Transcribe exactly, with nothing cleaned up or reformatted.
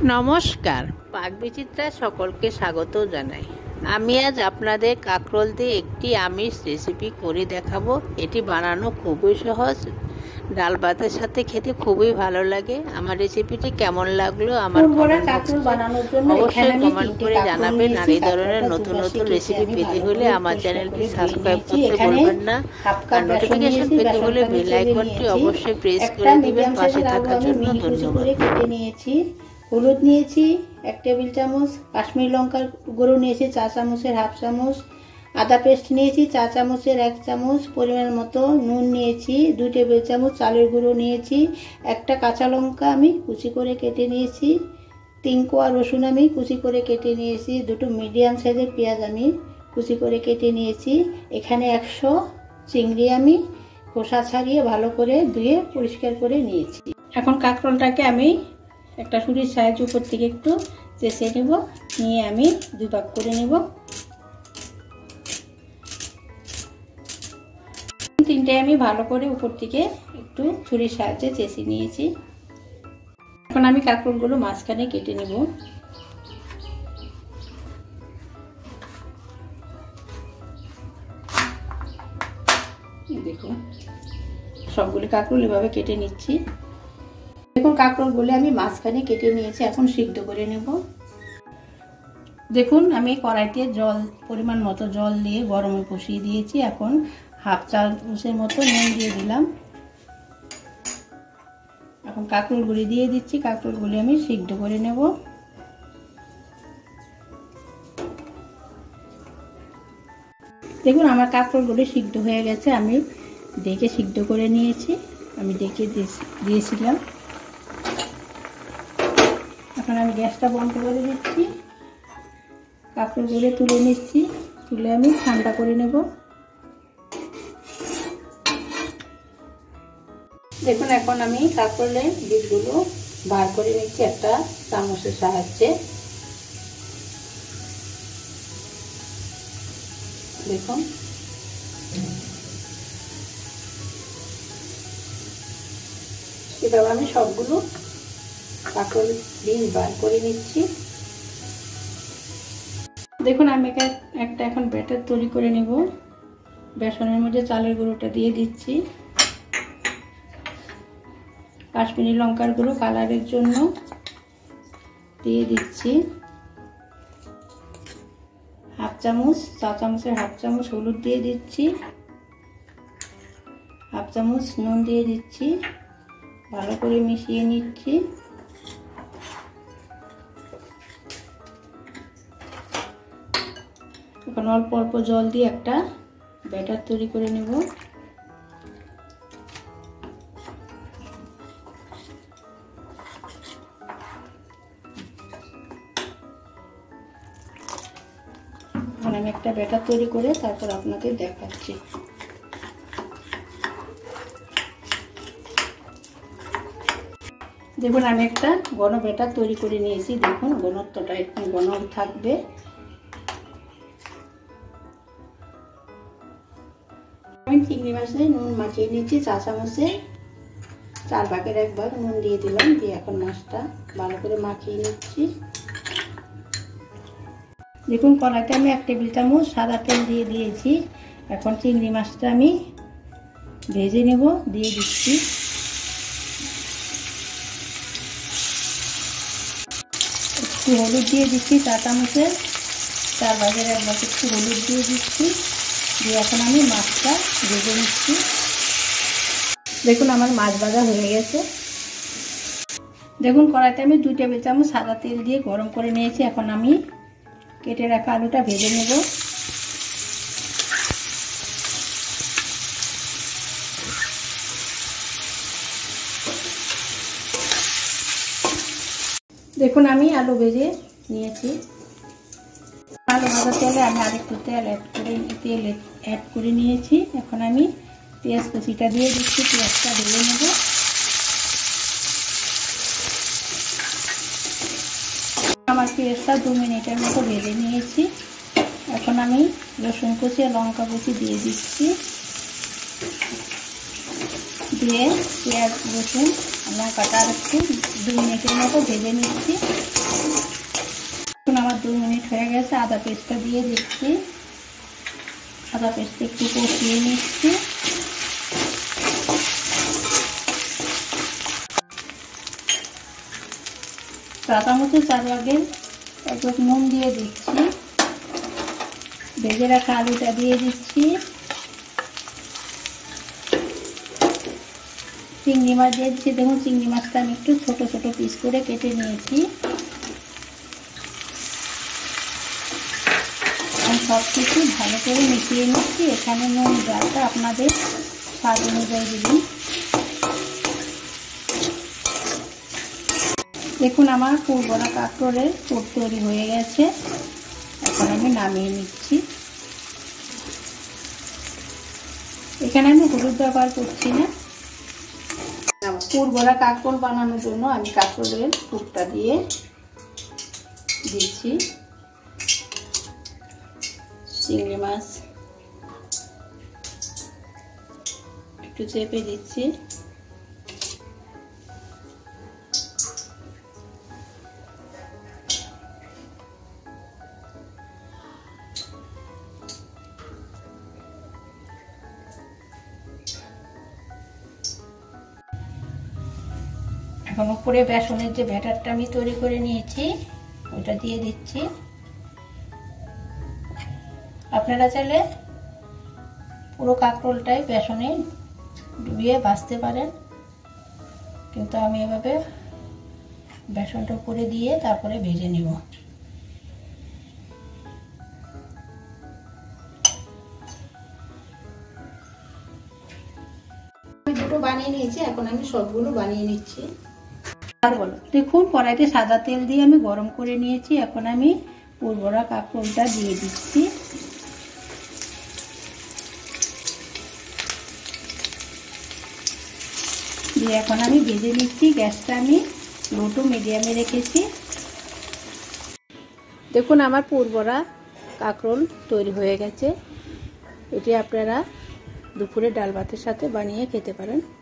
নমস্কার, পাকবিচিত্রায় সকলকে স্বাগত জানাই। আমি আজ আপনাদের কাঁকরোল দিয়ে একটি আমিষ রেসিপি করে দেখাবো। এটি বানানো খুবই সহজ, ডাল ভাতের সাথে খেতে খুবই ভালো লাগে। আমার রেসিপিটি কেমন লাগলো আমার অবশ্যই কমেন্ট করে জানাবেন। আর এই ধরনের নতুন নতুন রেসিপি পেতে হলে আমার চ্যানেলটি সাবস্ক্রাইব করতে ভুলবেন না। আর নোটিফিকেশন পেতে হলে বেল আইকনটি অবশ্যই প্রেস করে দিবেন। পাশে থাকার জন্য ধন্যবাদ। হলুদ নিয়েছি এক টেবিল চামচ, কাশ্মীরি লঙ্কার গুঁড়ো নিয়েছি চা চামচের হাফ চামচ, আদা পেস্ট নিয়েছি চা চামচের এক চামচ, পরিমাণ মতো নুন নিয়েছি, দুই টেবিল চামচ চালের গুঁড়ো নিয়েছি, একটা কাঁচা লঙ্কা আমি কুচি করে কেটে নিয়েছি, তিন কোয়া রসুন আমি কুচি করে কেটে নিয়েছি, দুটো মিডিয়াম সাইজের পেঁয়াজ আমি কুচি করে কেটে নিয়েছি। এখানে একশো চিংড়ি আমি খোসা ছাড়িয়ে ভালো করে ধুয়ে পরিষ্কার করে নিয়েছি। এখন কাঁকরোলটাকে আমি একটা ছুরির সাহায্যে উপর থেকে একটু চেঁচে নেব, নিয়ে আমি দুই ভাগ করে নেব। তিনটে আমি ভালো করে উপর থেকে একটু ছুরির সাহায্যে চেঁচে নিয়েছি। এখন আমি কাঁকরোলগুলো মাঝখানে কেটে নেব। দেখুন সবগুলো কাঁকরোল এভাবে কেটে নিচ্ছি। দেখুন কাঁকরোলগুলো আমি মাঝখানে কেটে নিয়েছি, এখন সিদ্ধ করে নেব। দেখুন আমি কড়াইতে জল পরিমাণ মতো জল দিয়ে গরমে বসিয়ে দিয়েছি। এখন হাফ চামচের মতো নুন দিয়ে দিলাম। এখন কাঁকরোলগুলি দিয়ে দিচ্ছি, কাঁকরোলগুলি আমি সিদ্ধ করে নেব। দেখুন আমার কাঁকরোলগুলি সিদ্ধ হয়ে গেছে, আমি ডেকে সিদ্ধ করে নিয়েছি। আমি ডেকে দিয়েছিলাম। এখন আমি গ্যাসটা বন্ধ করে দিচ্ছি, কাঁকরোলগুলো তুলে নিচ্ছি, তুলে আমি ঠান্ডা করে নেব। দেখুন এখন আমি কাঁকরোলের বীজগুলো বার করে নিচ্ছি একটা চামচের সাহায্যে। দেখুন এভাবে আমি সবগুলো কাঁকরোল বীজ বার করে নিচ্ছি। দেখুন আমি একটা এখন ব্যাটার তৈরি করে নেব। বেসনের মধ্যে চালের গুঁড়োটা দিয়ে দিচ্ছি, কাশ্মীরি লঙ্কার গুঁড়ো কালারের জন্য দিয়ে দিচ্ছি, হাফ চামচ চা চামচের হাফ চামচ হলুদ দিয়ে দিচ্ছি, হাফ চামচ নুন দিয়ে দিচ্ছি, ভালো করে মিশিয়ে নিচ্ছি। এখন অল্প অল্প জল দিয়ে একটা ব্যাটার তৈরি করে নেব। এখন আমি একটা ব্যাটার তৈরি করে তারপর আপনাদের দেখাচ্ছি। দেখুন আমি একটা ঘন ব্যাটার তৈরি করে নিয়েছি। দেখুন ঘনত্বটা একটু ঘন থাকবে। আমি চিংড়ি মাছে নুন মাখিয়ে নিচ্ছি, চা চামচে চার ভাগের এক ভাগ নুন দিয়ে দিলাম, দিয়ে এখন মাছটা ভালো করে মাখিয়ে নিচ্ছি। দেখুন কড়াইতে আমি এক টেবিল চামচ সাদা তেল দিয়ে দিয়েছি। এখন চিংড়ি মাছটা আমি ভেজে নেব, দিয়ে দিচ্ছি। একটু হলুদ দিয়ে দিচ্ছি, চা চামচে চার ভাগের এক ভাগ একটু হলুদ দিয়ে দিচ্ছি, দিয়ে এখন আমি মাছটা ভেজে নিচ্ছি। দেখুন আমার মাছ ভাজা হয়ে গেছে। দেখুন কড়াইতে আমি দুই টেবিল চামচ সাদা তেল দিয়ে গরম করে নিয়েছি। এখন আমি কেটে রাখা আলুটা ভেজে নেব। দেখুন আমি আলু ভেজে নিয়েছি। আলু ভাজা তেলে আমি আরেকটু তেল অ্যাড করে তেল অ্যাড করে নিয়েছি। এখন আমি পেঁয়াজ কুচিটা দিয়ে দিচ্ছি, পেঁয়াজটা ভেজে নেব। আমার পেঁয়াজটা দু মিনিটের মতো ভেজে নিয়েছি। এখন আমি রসুন কুচি আর লঙ্কা কুচি দিয়ে দিচ্ছি, দিয়ে পেঁয়াজ রসুন লঙ্কাটা আর একটু দু মিনিটের মতো ভেজে নিচ্ছি। এখন আমার দুই মিনিট হয়ে গেছে, আদা পেস্টটা দিয়ে দিচ্ছি। আদা পেস্টটা একটু কষিয়ে নিচ্ছি। চা চামচের চার ভাগের এক ভাগ নুন দিয়ে দিচ্ছি। ভেজে রাখা আলুটা দিয়ে দিচ্ছি। চিংড়ি মাছ দিয়ে দিচ্ছি। দেখুন চিংড়ি মাছটা আমি একটু ছোট ছোট পিস করে কেটে নিয়েছি। আমি সব কিছু ভালো করে মিশিয়ে নিচ্ছি। এখানে নুন ঝালটা আপনাদের স্বাদ অনুযায়ী দিন। দেখুন আমার পুরবড়া কাঁকরোলের পুর তৈরি হয়ে গেছে। এখন আমি নামিয়ে নিচ্ছি। এখানে আমি হলুদ ব্যবহার করছি না। পুরবড়া কাঁকরোল বানানোর জন্য আমি কাঁকরোলের পুরটা দিয়ে দিচ্ছি। চিংড়ি মাছ একটু চেপে দিচ্ছি। এখন উপরে বেসনের যে ব্যাটারটা আমি তৈরি করে নিয়েছি ওটা দিয়ে দিচ্ছি। আপনারা চাইলে পুরো কাঁকরোলটাই বেসনে ডুবিয়ে ভাজতে পারেন, কিন্তু আমি এভাবে বেসনটা উপরে দিয়ে তারপরে ভেজে নিব। আমি দুটো বানিয়ে নিয়েছি, এখন আমি সবগুলো বানিয়ে নিচ্ছি। আর বলো, দেখুন কড়াইতে সাদা তেল দিয়ে আমি গরম করে নিয়েছি। এখন আমি পুরবড়া কাঁকরোলটা দিয়ে দিচ্ছি। দিয়ে এখন আমি ভেজে নিচ্ছি। গ্যাসটা আমি লো টু মিডিয়ামে রেখেছি। দেখুন আমার পুরবড়া কাঁকরোল তৈরি হয়ে গেছে। এটি আপনারা দুপুরে ডাল ভাতের সাথে বানিয়ে খেতে পারেন।